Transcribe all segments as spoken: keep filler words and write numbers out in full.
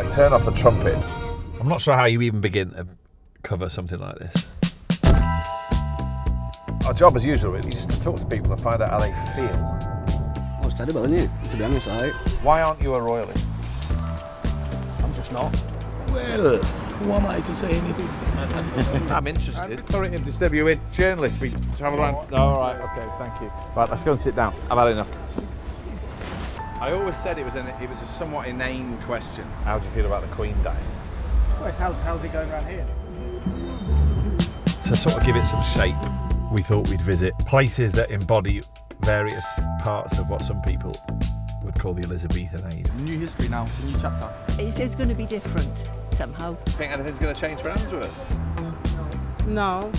turn off the trumpet. I'm not sure how you even begin to cover something like this. Our job, as usual, really, is just to talk to people and find out how they feel. Oh, it's terrible, isn't it? To be honest, I... Why aren't you a royalist? I'm just not. Well, who am I to say anything? I'm interested. Sorry to disturb you, in journalist. We travel around. No, all right, okay, thank you. Right, let's go and sit down. I've had enough. I always said it was an, it was a somewhat inane question. How do you feel about the Queen dying? Well, how's, how's it going around here? To sort of give it some shape, we thought we'd visit places that embody various parts of what some people would call the Elizabethan age. New history now, it's a new chapter. It is going to be different somehow. Do you think anything's going to change for Answorth? No.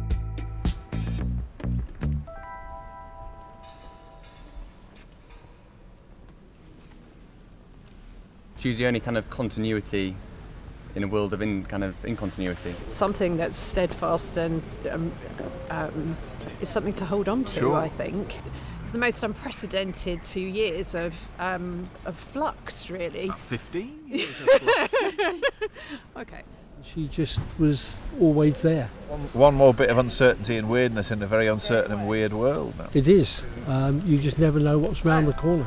Choose the only kind of continuity in a world of in kind of incontinuity. Something that's steadfast and um, um, is something to hold on to, Sure. I think. It's the most unprecedented two years of um, of flux, really. fifteen? Okay. She just was always there. One, one more bit of uncertainty and weirdness in a very uncertain and weird world now. It is. Um, you just never know what's round the corner.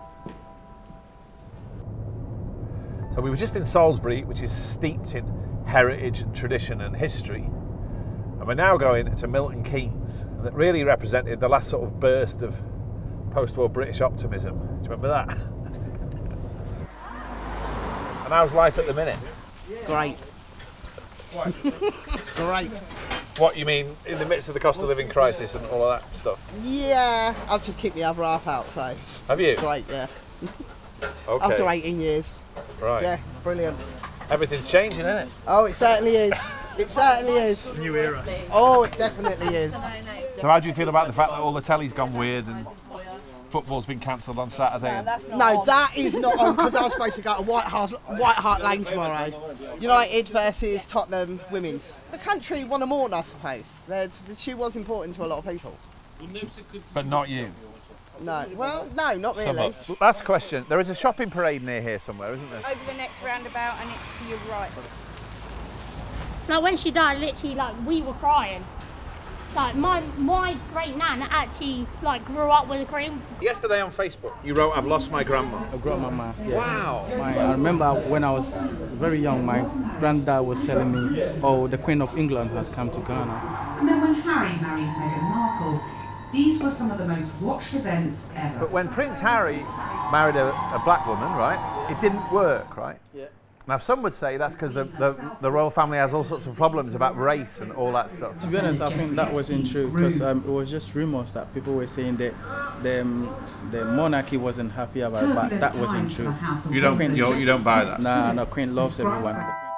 So we were just in Salisbury, which is steeped in heritage and tradition and history. And we're now going to Milton Keynes, and that really represented the last sort of burst of post-war British optimism. Do you remember that? And how's life at the minute? Great. Great. What, you mean in the midst of the cost of living crisis and all of that stuff? Yeah, I've just kicked the other half out, so... Have you? Great, yeah. Okay. After eighteen years. Right. Yeah, brilliant. Everything's changing, isn't it? Oh, it certainly is. It certainly is. New era. Oh, it definitely is. So how do you feel about the fact that all the telly's gone weird and football's been cancelled on Saturday? And... No, that is not on, because I was supposed to go to White Hart, White Hart Lane tomorrow. United versus Tottenham women's. The country won a mourn, I suppose. There's, she was important to a lot of people. But not you? No, well, no, not really. Last question. There is a shopping parade near here somewhere, isn't there? Over the next roundabout and it's to your right. Like when she died, literally, like we were crying. Like my my great nan actually like grew up with a Queen. Yesterday on Facebook, you wrote, "I've lost my grandma." A grandmama. Yeah. Wow. My, I remember when I was very young, my granddad was telling me, "Oh, the Queen of England has come to Ghana." And then when Harry married Meghan Markle, these were some of the most watched events ever. But when Prince Harry married a, a black woman, right, it didn't work, right? Yeah. Now, some would say that's because the, the, the royal family has all sorts of problems about race and all that stuff. To be honest, I think that wasn't true, because um, it was just rumours that people were saying that the, um, the monarchy wasn't happy about it, but that wasn't true. You don't, you don't, you don't buy that? Nah, no, Queen loves everyone.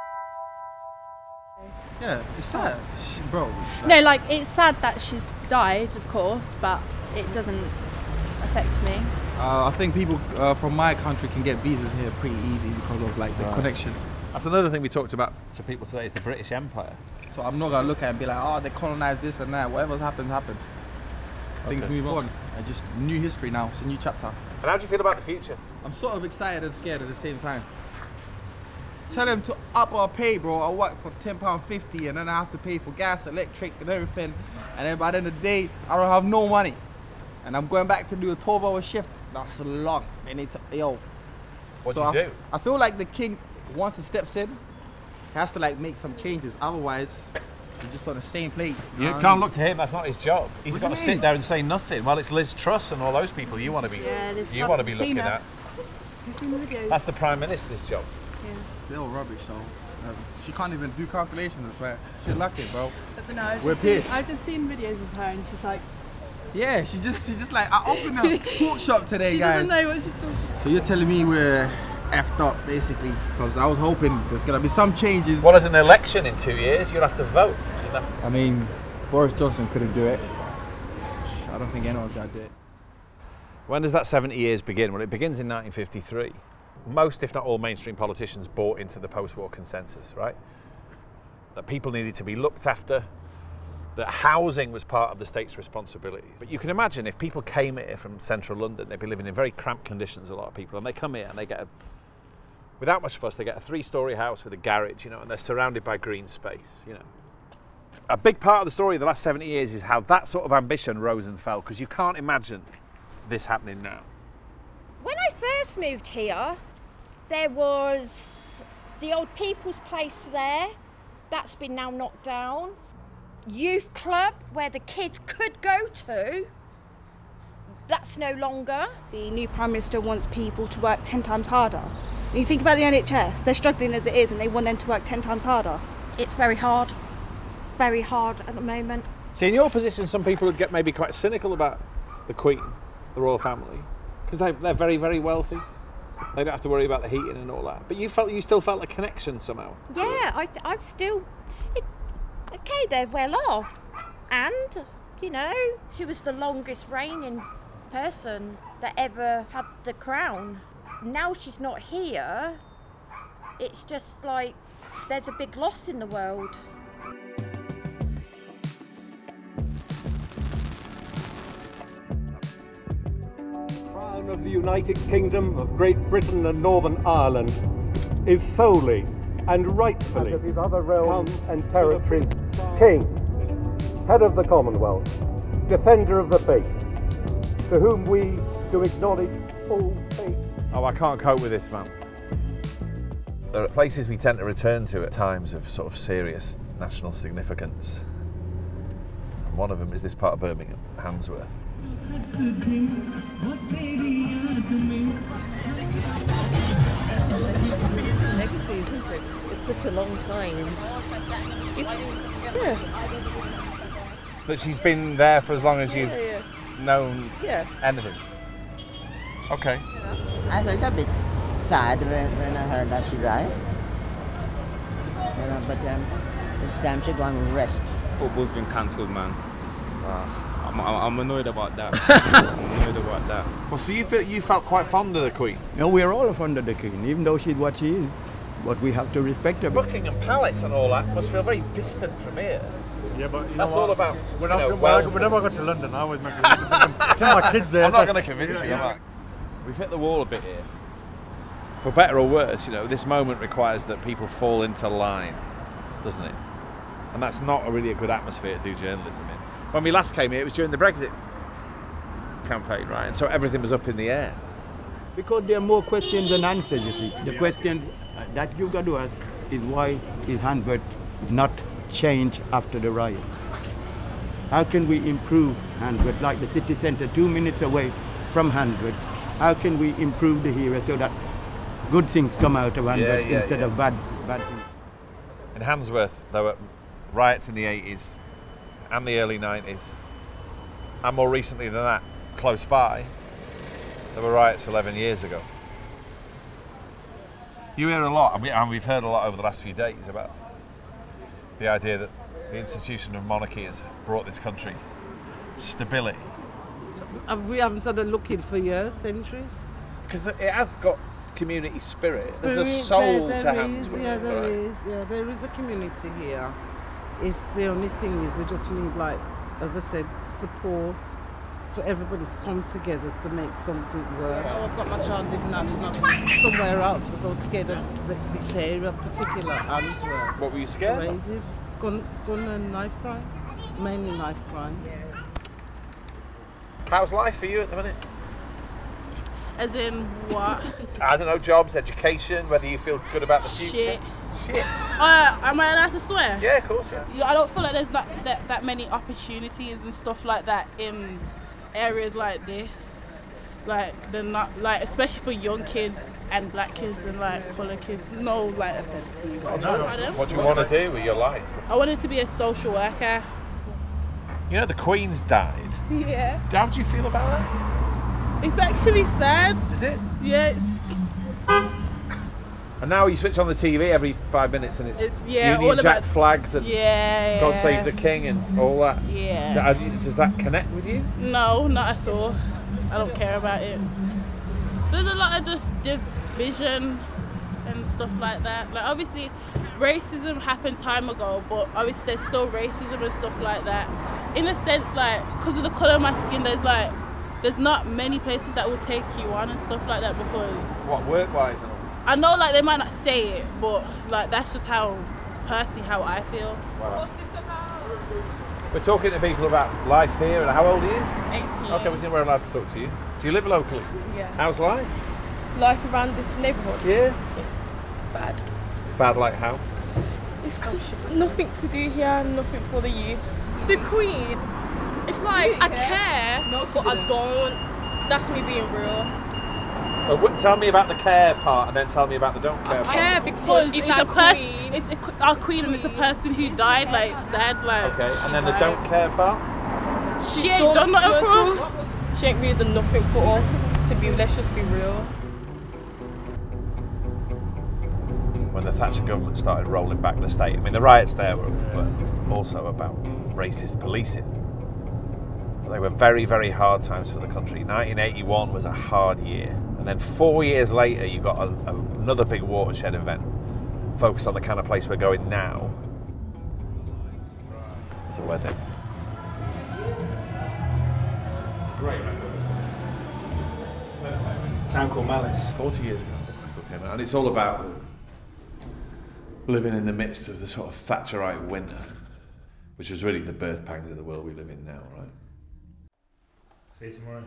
Yeah, it's sad, she, bro. No, like it's sad that she's died, of course, but it doesn't affect me. Uh, I think people uh, from my country can get visas here pretty easy because of like the Right. connection. That's another thing we talked about to people today, is the British Empire. So I'm not gonna look at it and be like, oh, they colonized this and that. Whatever's happened, happened. Things Okay. move on. And just new history now. It's a new chapter. And how do you feel about the future? I'm sort of excited and scared at the same time. Tell them to up our pay, bro. I work for ten pounds fifty and then I have to pay for gas, electric and everything. And then by the end of the day, I don't have no money. And I'm going back to do a twelve hour shift. That's long. They need to, yo. What so do you I, do? I feel like the king, once he steps in, has to like make some changes. Otherwise, you're just on the same plate. You know what I can't mean? look to him, that's not his job. He's What got do to you sit mean? there and say nothing. Well, it's Liz Truss and all those people you want to be, Yeah, Liz you Truss, want to be I've looking seen her. at. You've seen the videos. That's the Prime Minister's job. Yeah. They're all rubbish, so uh, she can't even do calculations, I swear. She's lucky, bro. But no, I've We're just, seen, pissed. I've just seen videos of her and she's like, Yeah, she just, she just like, I opened a pork shop today, she guys. doesn't know what she's doing. So you're telling me we're effed up, basically, because I was hoping there's gonna be some changes. Well, there's an election in two years, you'll have to vote. You know? I mean, Boris Johnson couldn't do it. I don't think anyone's gonna do it. When does that seventy years begin? Well, it begins in nineteen fifty-three. Most, if not all, mainstream politicians bought into the post-war consensus, right? That people needed to be looked after, that housing was part of the state's responsibilities. But you can imagine if people came here from central London, they'd be living in very cramped conditions, a lot of people, and they come here and they get a Without much fuss, they get a three-storey house with a garage, you know, and they're surrounded by green space, you know. A big part of the story of the last seventy years is how that sort of ambition rose and fell, because you can't imagine this happening now. When I first moved here, there was the old people's place there. That's been now knocked down. Youth club, where the kids could go to, that's no longer. The new Prime Minister wants people to work ten times harder. When you think about the N H S, they're struggling as it is and they want them to work ten times harder. It's very hard, very hard at the moment. See, in your position, some people would get maybe quite cynical about the Queen, the royal family, because they, they're very, very wealthy. They don't have to worry about the heating and all that. But you felt you still felt a connection somehow. Yeah, I, I'm still... It, okay, they're well off. And, you know, she was the longest reigning person that ever had the crown. Now she's not here. It's just like there's a big loss in the world. Crown of the United Kingdom of Great Britain and Northern Ireland is solely and rightfully of his other realms and territories King, head of the Commonwealth, defender of the faith, to whom we do acknowledge all faith. Oh, I can't cope with this, man. There are places we tend to return to at times of sort of serious national significance. And one of them is this part of Birmingham, Handsworth. Legacy, isn't it? It's such a long time. It's, yeah. But she's been there for as long as you've yeah, yeah. known yeah. anything. Okay. I felt a bit sad when, when I heard that she died. You know, but um, this time she gone and rest. Football's been cancelled, man. Uh, I'm, I'm annoyed about that. I'm annoyed about that. Well, so you feel you felt quite fond of the Queen? No, we're all fond of the Queen, even though she's what she is. But we have to respect her. Buckingham Palace and all that must feel very distant from here. Yeah, but you that's know all what? about. When, you I, know, when, I, well, whenever I go to London, I always make a tell my kids there. I'm not like, going to convince yeah, you. yeah. Am I? We've hit the wall a bit here. For better or worse, you know, this moment requires that people fall into line, doesn't it? And that's not a really a good atmosphere to do journalism in. When we last came here, it was during the Brexit campaign, right? And so everything was up in the air. Because there are more questions than answers, you see. The question that you've got to ask is why is Handsworth not changed after the riot? How can we improve Handsworth, like the city centre, two minutes away from Handsworth? How can we improve the area so that good things come out of Handsworth yeah, yeah, instead yeah. of bad, bad things? In Handsworth, there were riots in the eighties and the early nineties, and more recently than that, close by, there were riots eleven years ago. You hear a lot, and, we, and we've heard a lot over the last few days about the idea that the institution of monarchy has brought this country stability. We haven't had a look in for years, centuries. Because it has got community spirit. Spirit, There's a soul there, there to is, Handsworth. Yeah, there right? is. Yeah, there is a community here. It's the only thing is we just need, like, as I said, support for everybody to come together to make something work. Oh, I've got my child living out in somewhere else because I was scared of the, this area, particular Handsworth. What were you scared of? Crazy. Gun, gun and knife crime, mainly knife crime. How's life for you at the minute? As in what? I don't know, jobs, education, whether you feel good about the future. Shit. Shit. Uh, am I allowed to swear? Yeah, of course, yeah. Yeah, I don't feel like there's not that, that many opportunities and stuff like that in areas like this. Like, they're not, like, especially for young kids and black kids and, like, colour kids. No, like, offence. What do you want to do with your life? I wanted to be a social worker. You know, the Queen's died. Yeah. How do you feel about that? It's actually sad. Is it? Yeah, it's... And now you switch on the T V every five minutes and it's, it's yeah, Union all Jack about, flags and yeah, God yeah. Save the King and all that. Yeah. Does that connect with you? No, not at all. I don't care about it. There's a lot of just division and stuff like that. Like, obviously, racism happened time ago, but obviously there's still racism and stuff like that. In a sense, like, because of the colour of my skin, there's like, there's not many places that will take you on and stuff like that because... What, work-wise and all? I know like they might not say it, but like that's just how, personally, how I feel. Wow. We're talking to people about life here. And how old are you? eighteen. Okay, we think we're allowed to talk to you. Do you live locally? Yeah. How's life? Life around this neighbourhood? Yeah. It's bad. Bad like how? It's just nothing to do here, nothing for the youths. The Queen, it's like I care, but I don't. That's me being real. So what, tell me about the care part, and then tell me about the don't care I part. care because it's, it's a our person. queen. It's a, our queen, and it's a person who died. Like it's sad. Like. Okay, and then the died. don't care part. She, she ain't done, done nothing for us. us. She ain't really done nothing for us. To be, let's just be real. When the Thatcher government started rolling back the state, I mean, the riots there were, were also about racist policing. But they were very, very hard times for the country. nineteen eighty-one was a hard year. And then four years later, you got a, a, another big watershed event focused on the kind of place we're going now. It's a wedding. Great. Town called Malice. forty years ago, and it's all about living in the midst of the sort of Thatcherite winter, which was really the birth pangs of the world we live in now, right? See you tomorrow.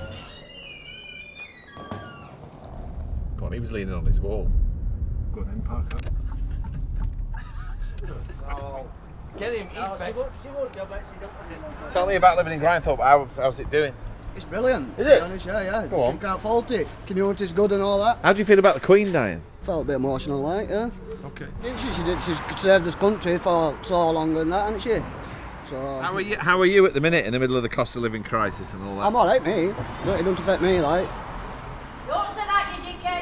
Go on, he was leaning on his wall. Go on then, park up. Get him, he's best. Tell me about living in Grindthorpe. How, how's it doing? It's brilliant. Is to be it? honest, yeah, yeah. Go on. You can't fault it. Community's good and all that. How do you feel about the Queen dying? Felt a bit emotional, like, yeah. Okay. She, she did. She's served this country for so long and that, hasn't she? So. How are you? How are you at the minute in the middle of the cost of living crisis and all that? I'm all right, me. No, it don't affect me, like. Don't say that, you dickhead.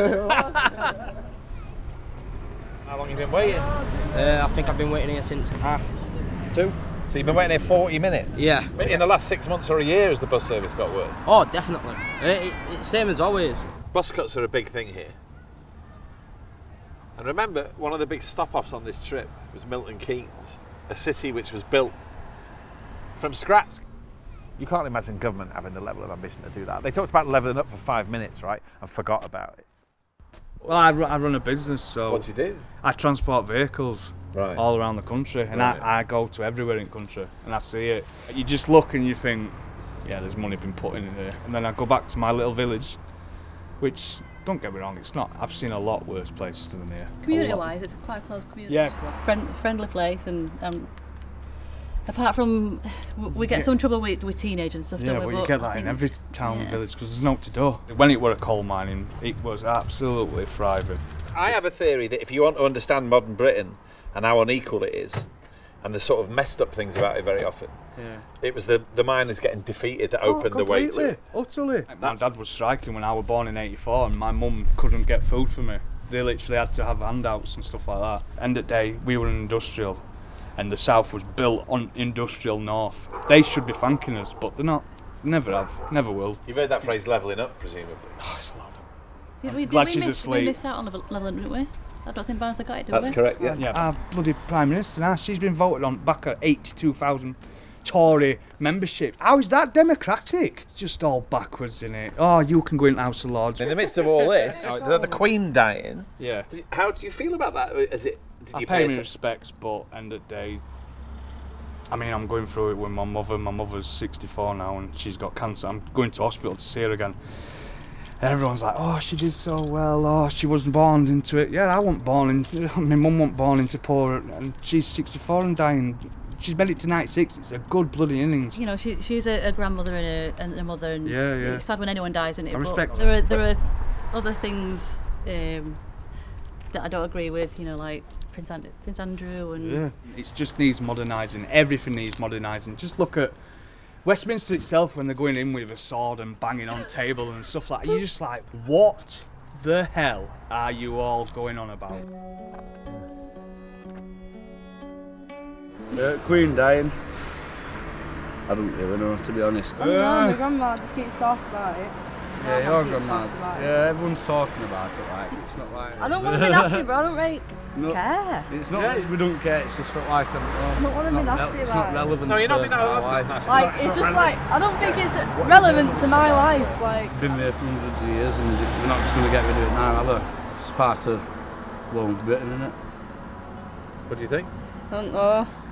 How long have you been waiting? Uh, I think I've been waiting here since half two. So you've been waiting here forty minutes? Yeah. In the last six months or a year, has the bus service got worse? Oh, definitely. It, it, it's same as always. Bus cuts are a big thing here. And remember, one of the big stop-offs on this trip was Milton Keynes, a city which was built from scratch. You can't imagine government having the level of ambition to do that. They talked about levelling up for five minutes, right, and forgot about it. Well, I, I run a business, so... What do you do? I transport vehicles right. all around the country, and right. I, I go to everywhere in the country, and I see it. You just look and you think, yeah, there's money been put in here. And then I go back to my little village, which, don't get me wrong, it's not. I've seen a lot worse places than here. Community-wise, it's quite a close community. Yeah. Friend, friendly place, and um, apart from, we get Yeah. some trouble with, with teenagers and stuff, Yeah, don't we? but you But get I that in think- every town yeah. and village, because there's no to do. When it were a coal mining, it was absolutely thriving. I have a theory that if you want to understand modern Britain and how unequal it is, and the sort of messed up things about it very often, Yeah. it was the, the miners getting defeated that Oh, opened the way to completely, it. utterly. My dad was striking when I was born in eighty-four, and my mum couldn't get food for me. They literally had to have handouts and stuff like that. End of the day, we were industrial, and the south was built on industrial north. They should be thanking us, but they're not. Never have, never will. You've heard that phrase, levelling up, presumably. Oh, it's loud. Did we, did glad we, she's miss, asleep. we missed out on level, leveling, didn't we? I don't think Barnes got it, did we? That's correct, yeah. Yeah. Our bloody Prime Minister now, she's been voted on back at eighty-two thousand Tory membership. How is that democratic? It's just all backwards, in it. Oh, you can go in House of Lords. In the midst of all this, the, the Queen dying. Yeah. How do you feel about that? Is it? Did I you pay pay me attention? respects, but end of the day, I mean, I'm going through it with my mother. My mother's sixty-four now, and she's got cancer. I'm going to hospital to see her again. And everyone's like, oh, she did so well. Oh, she wasn't born into it. Yeah, I wasn't born in. My mum wasn't born into poor, and she's sixty-four and dying. She's made it to ninety-six. It's a good bloody innings. You know, she, she's a, a grandmother and a, and a mother, and Yeah, yeah. it's sad when anyone dies, isn't it? I But respect there are that. there are other things um, that I don't agree with. You know, like Prince, And- Prince Andrew and Yeah, it just needs modernising. Everything needs modernising. Just look at Westminster itself when they're going in with a sword and banging on table and stuff like that. You're just like, what the hell are you all going on about? Uh, Queen dying. I don't really know, to be honest. I don't know, my grandma just keeps talking about it. Yeah, My your mum keeps grandma. talking about it. Yeah, everyone's talking about it. Like it's not like. I don't want to be nasty, but I don't really No, care. It's not that we don't care. It's just that like um, I don't want to be nasty It's about not it. relevant. No, you're not to being- no, our that's not life. nasty. Like, it's just like, I don't think it's relevant to my life. Like, Been there for hundreds of years, and we're not just going to get rid of it now, have we? It's part of, well, Britain, isn't it? What do you think? I don't know.